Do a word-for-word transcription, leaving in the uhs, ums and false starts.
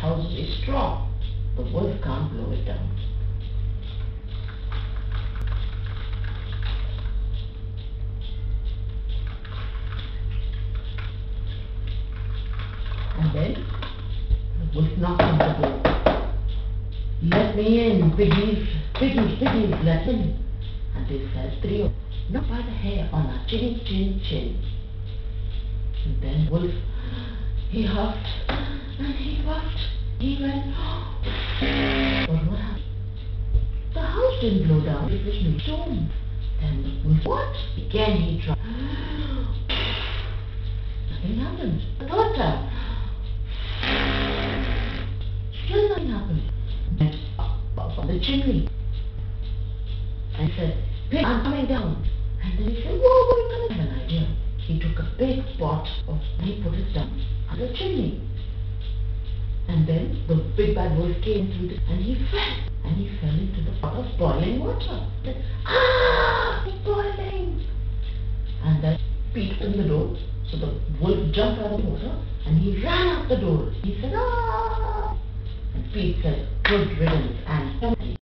house is strong. The wolf can't blow it down. And then the wolf knocked on the door. Let me in, piggies, piggies, piggies, let in. And they said, three, not by the hair on our chin, chin, chin. And then wolf, he huffed and he puffed. He went, but what happened? The house didn't blow down. It was no storm. Then the wolf, what? Again he tried. Nothing happened. The third time. Still nothing happened. Went up, up on the chimney. And said, pig, I'm coming down. And then he said, whoa, we're coming. I have an idea. He took a big pot of, and he put it down on the chimney. And then the big bad wolf came through the, and he fell. And he fell into the pot of boiling water. Then, ah, it's boiling. And then Pete opened the door. So the wolf jumped out of the water and he ran out the door. He said, ah. And Pete said, good riddance, and